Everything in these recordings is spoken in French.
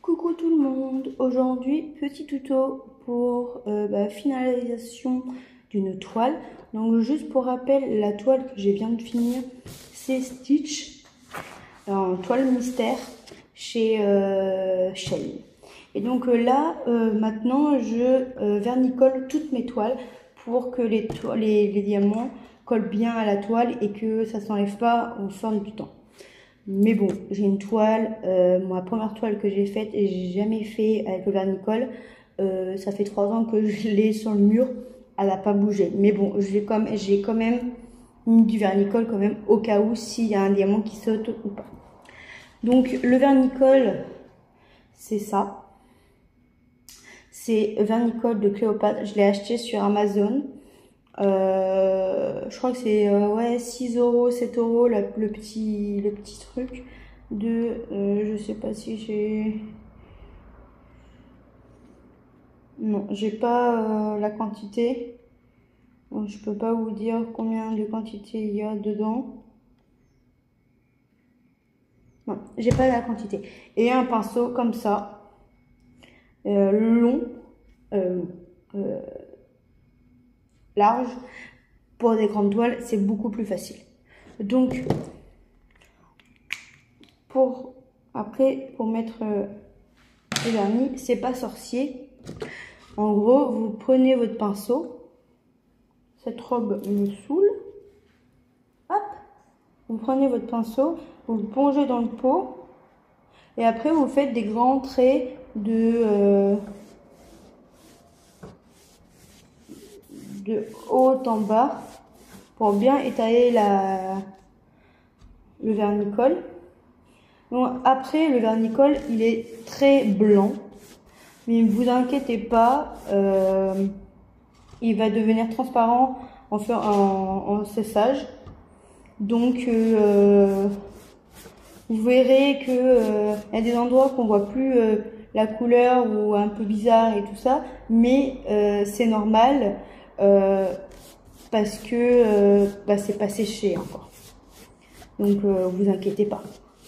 Coucou tout le monde, aujourd'hui petit tuto pour finalisation d'une toile. Donc juste pour rappel, la toile que je viens de finir c'est Stitch en toile mystère chez Shell. Et donc maintenant je vernicole toutes mes toiles pour que les diamants collent bien à la toile et que ça s'enlève pas au fur du temps. Mais bon, j'ai une toile, ma première toile que j'ai faite et j'ai jamais fait avec le vernicole. Ça fait 3 ans que je l'ai sur le mur, elle n'a pas bougé. Mais bon, j'ai quand même mis du vernicole quand même au cas où s'il y a un diamant qui saute ou pas. Donc le vernicole, c'est ça. C'est vernicole de Cléopâtre. Je l'ai acheté sur Amazon. Je crois que c'est 6 €, 7 € le petit truc de je sais pas si j'ai, non, j'ai pas la quantité, donc je peux pas vous dire combien de quantité il y a dedans. Non, j'ai pas la quantité. Et un pinceau comme ça, long, large. Pour des grandes toiles, c'est beaucoup plus facile. Donc, pour mettre le vernis, c'est pas sorcier. En gros, vous prenez votre pinceau. Cette robe me saoule. Hop, vous prenez votre pinceau, vous le plongez dans le pot. Et après, vous faites des grands traits de haut en bas pour bien étaler le vernicole. Donc après, le vernicole, il est très blanc, mais ne vous inquiétez pas, il va devenir transparent en séchage. Donc vous verrez que y a des endroits qu'on voit plus la couleur ou un peu bizarre et tout ça, mais c'est normal. Parce que c'est pas séché encore. Donc vous inquiétez pas.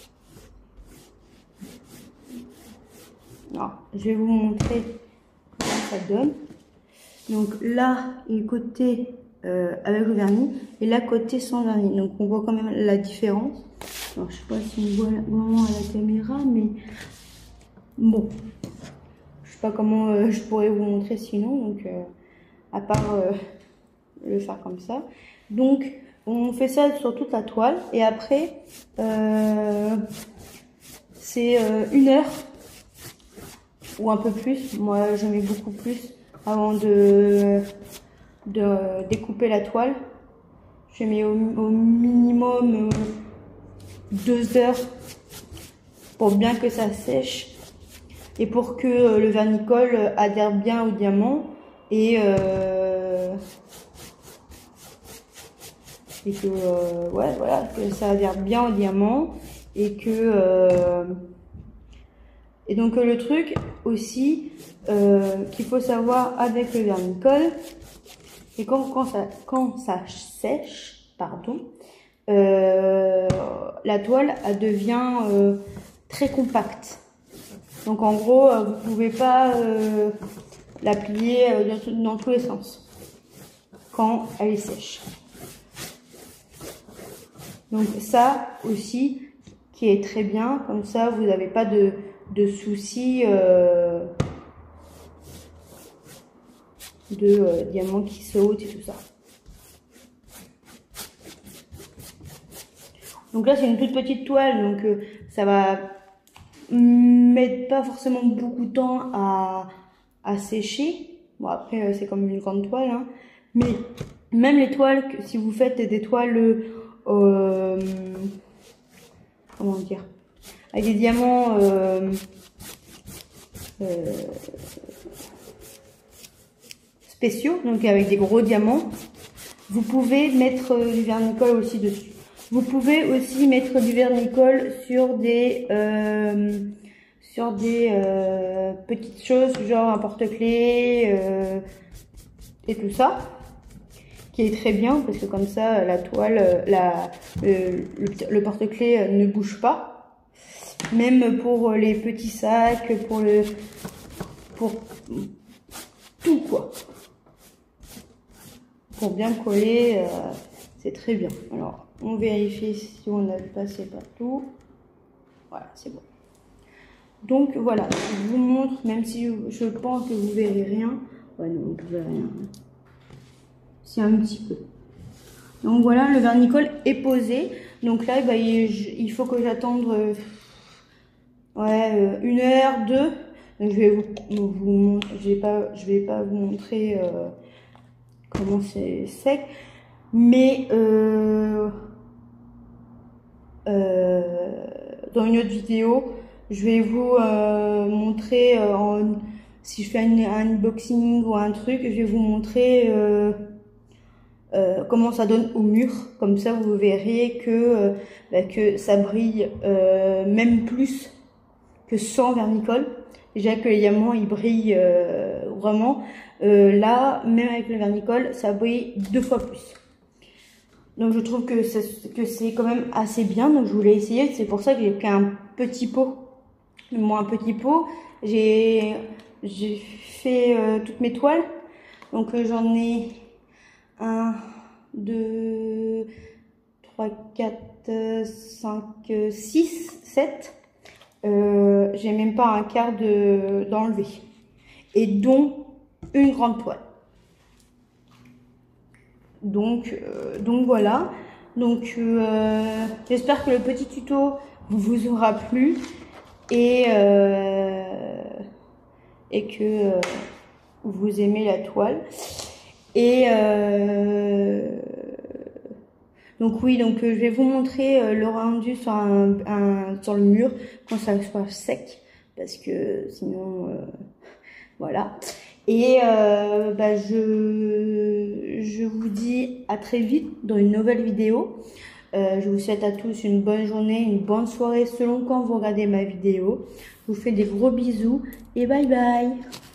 Alors, je vais vous montrer comment ça donne. Donc là, le côté avec le vernis et là côté sans vernis. Donc on voit quand même la différence. Alors je sais pas si on voit vraiment à la caméra, mais bon, je sais pas comment je pourrais vous montrer sinon. Donc à part le faire comme ça. Donc on fait ça sur toute la toile et après c'est 1 heure ou un peu plus, moi je mets beaucoup plus avant de découper la toile. Je mets au minimum 2 heures pour bien que ça sèche et pour que le vernicole adhère bien au diamant et que voilà, que ça adhère bien au diamant et que et donc le truc aussi qu'il faut savoir avec le vernicole, et quand ça sèche, pardon, la toile elle devient très compacte. Donc en gros vous pouvez pas la plier dans tous les sens quand elle est sèche. Donc ça aussi qui est très bien, comme ça vous n'avez pas de soucis de diamants qui sautent et tout ça. Donc là c'est une toute petite toile, donc ça va mettre pas forcément beaucoup de temps à sécher. Bon après c'est comme une grande toile, hein. Mais même les toiles, si vous faites des toiles comment dire, avec des diamants spéciaux, donc avec des gros diamants, vous pouvez mettre du vernicole aussi dessus. Vous pouvez aussi mettre du vernicole sur des petites choses, genre un porte-clés et tout ça, qui est très bien parce que comme ça la toile, le porte-clés ne bouge pas. même pour les petits sacs, pour tout quoi. Pour bien coller, c'est très bien. Alors, on vérifie si on a passé partout. Voilà, c'est bon. Donc voilà, je vous montre, même si je pense que vous verrez rien. Ouais, non, vous verrez rien. C'est un petit peu. Donc voilà, le vernicole est posé. Donc là, bah, il faut que j'attende 1 heure, 2. Donc je vais je vais pas vous montrer comment c'est sec, mais dans une autre vidéo, je vais vous montrer si je fais un unboxing ou un truc, je vais vous montrer comment ça donne au mur. Comme ça, vous verrez que ça brille même plus que sans vernicole. Déjà que les diamants, ils brillent vraiment. Là, même avec le vernicole, ça brille 2 fois plus. Donc je trouve que c'est quand même assez bien. Donc je voulais essayer. C'est pour ça que j'ai pris un petit pot. Moi, un petit pot. J'ai fait toutes mes toiles. Donc j'en ai 1, 2, 3, 4, 5, 6, 7. J'ai même pas un quart d'enlever. Et dont une grande toile. Donc voilà. Donc j'espère que le petit tuto vous aura plu et que vous aimez la toile. Et donc oui, donc je vais vous montrer le rendu sur sur le mur quand ça soit sec, parce que sinon voilà. Et bah, je vous dis à très vite dans une nouvelle vidéo. Je vous souhaite à tous une bonne journée, une bonne soirée selon quand vous regardez ma vidéo. Je vous fais des gros bisous et bye bye.